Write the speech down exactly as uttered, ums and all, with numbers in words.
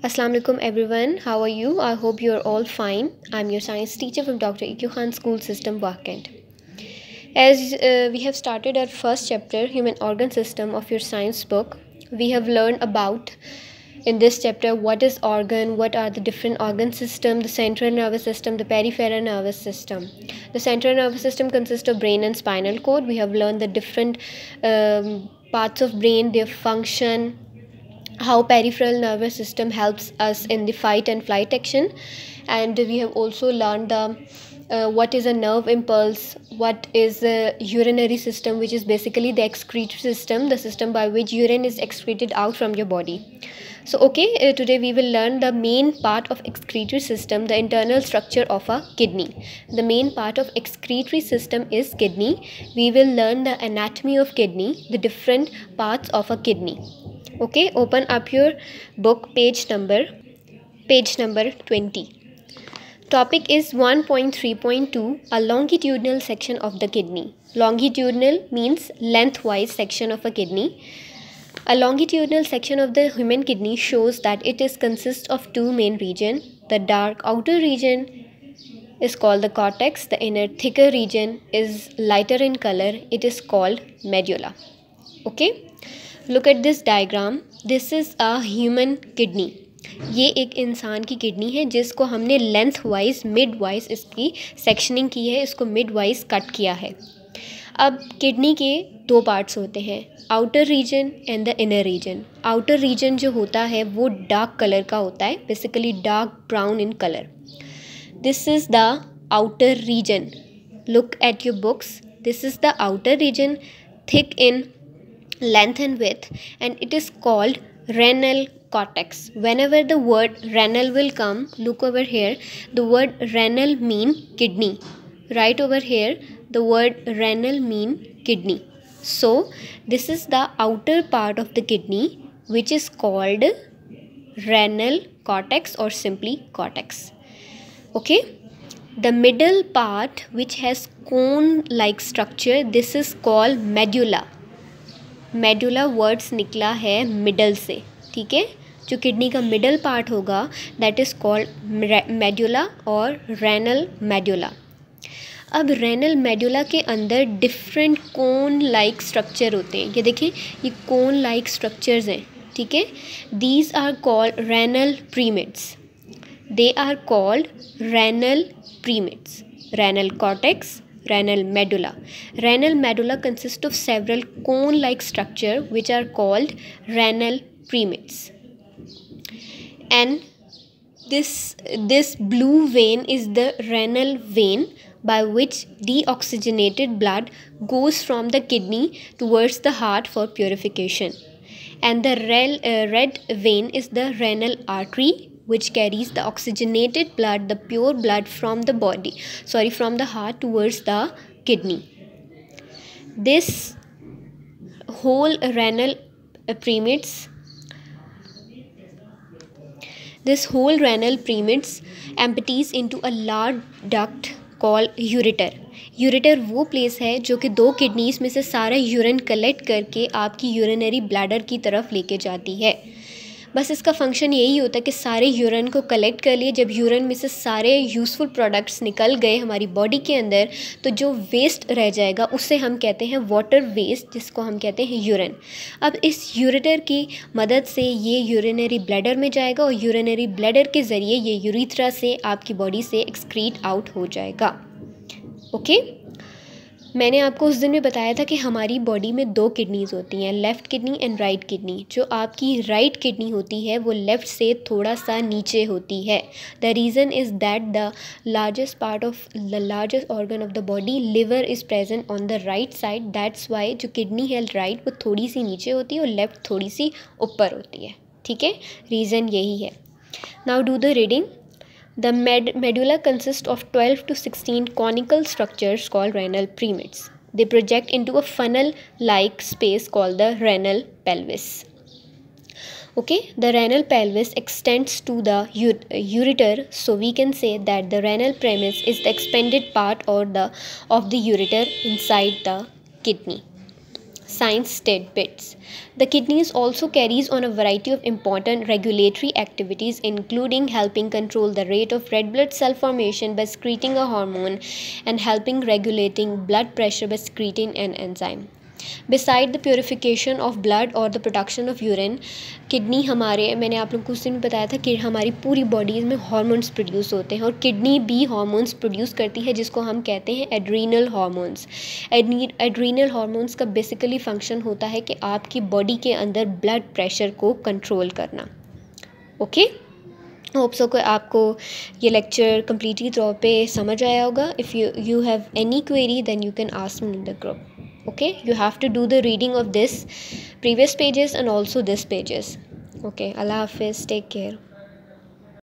Assalamu alaikum everyone. How are you? I hope you are all fine. I'm your science teacher from Doctor E Q Khan School System, Wakent. As uh, we have started our first chapter, Human Organ System of your science book, we have learned about in this chapter what is organ, what are the different organ system, the central nervous system, the peripheral nervous system. The central nervous system consists of brain and spinal cord. We have learned the different um, parts of brain, their function, how peripheral nervous system helps us in the fight and flight action, and we have also learned the uh, what is a nerve impulse, what is a urinary system, which is basically the excretory system, the system by which urine is excreted out from your body. So okay, uh, today we will learn the main part of excretory system, the internal structure of a kidney. The main part of excretory system is kidney. We will learn the anatomy of kidney, the different parts of a kidney. Okay, open up your book, page number page number twenty. Topic is one point three point two, a longitudinal section of the kidney. Longitudinal means lengthwise section of a kidney. A longitudinal section of the human kidney shows that it is consists of two main regions. The dark outer region is called the cortex. The inner thicker region is lighter in color. It is called medulla. Okay. Look at this diagram. This is a human kidney. ये एक इंसान की kidney है जिसको हमने length wise mid wise इसकी sectioning की है, इसको मिड वाइज कट किया है. अब किडनी के दो पार्ट्स होते हैं, outer region and the inner region. Outer region जो होता है वो डार्क कलर का होता है, basically dark brown in colour. This is the outer region. Look at your books. This is the outer region, thick in length and width, and it is called renal cortex. Whenever the word renal will come, look over here, the word renal mean kidney. Right over here, the word renal mean kidney. So this is the outer part of the kidney, which is called renal cortex or simply cortex. Okay, the middle part, which has cone like structure, this is called medulla. Medulla words निकला है middle से, ठीक है. जो kidney का middle part होगा that is called medulla और renal medulla. अब रेनल मेडुला के अंदर डिफरेंट कोन लाइक स्ट्रक्चर होते हैं. ये देखिए, ये कोन लाइक स्ट्रक्चर्स हैं, ठीक है. These are called renal pyramids. They are called renal pyramids. Renal cortex, renal medulla. Renal medulla consists of several cone-like structure which are called renal premids. And this this blue vein is the renal vein by which deoxygenated blood goes from the kidney towards the heart for purification. And the rel, uh, red vein is the renal artery, which carries the oxygenated blood, the pure blood from the body, sorry, from the heart towards the kidney. This whole renal premids, this whole renal premids empties into a large duct called ureter. Ureter वो place है जो कि दो kidneys में से सारा urine collect करके आपकी यूरिनरी ब्लैडर की तरफ लेके जाती है. बस इसका फंक्शन यही होता है कि सारे यूरिन को कलेक्ट कर लिए. जब यूरिन में से सारे यूज़फुल प्रोडक्ट्स निकल गए हमारी बॉडी के अंदर, तो जो वेस्ट रह जाएगा उसे हम कहते हैं वाटर वेस्ट, जिसको हम कहते हैं यूरिन. अब इस यूरेटर की मदद से ये यूरिनरी ब्लैडर में जाएगा और यूरिनरी ब्लैडर के ज़रिए ये यूरिथ्रा से आपकी बॉडी से एक्सक्रीट आउट हो जाएगा. Okay okay? मैंने आपको उस दिन में बताया था कि हमारी बॉडी में दो किडनीज़ होती हैं, left kidney and right kidney. जो आपकी राइट किडनी होती है वो लेफ़्ट से थोड़ा सा नीचे होती है. The reason is that the largest part of the largest organ of the body, liver, is present on the right side. That's why जो किडनी है राइट वो थोड़ी सी नीचे होती है और लेफ़्ट थोड़ी सी ऊपर होती है, ठीक है. रीज़न यही है. Now do the reading. The med medulla consists of twelve to sixteen conical structures called renal premids. They project into a funnel-like space called the renal pelvis. Okay, the renal pelvis extends to the ureter, so we can say that the renal premids is the expanded part or the of the ureter inside the kidney. Science tidbits. The kidneys also carries on a variety of important regulatory activities, including helping control the rate of red blood cell formation by secreting a hormone and helping regulating blood pressure by secreting an enzyme. Beside the purification of blood और the production of urine, kidney हमारे, मैंने आप लोग को उस दिन बताया था कि हमारी पूरी बॉडी में हार्मोन्स प्रोड्यूस होते हैं और किडनी भी हार्मोन्स प्रोड्यूस करती है जिसको हम कहते हैं एड्रीनल हार्मोन्स। एड्रीनल हार्मोन्स का बेसिकली फंक्शन होता है कि आपकी बॉडी के अंदर ब्लड प्रेशर को कंट्रोल करना। ओके, होप सो को आपको ये लेक्चर कम्प्लीटली तौर पे समझ आया होगा। If you you have any query then you can ask me in the group. Okay, you have to do the reading of this previous pages and also this pages. Okay, Allah Hafiz, take care.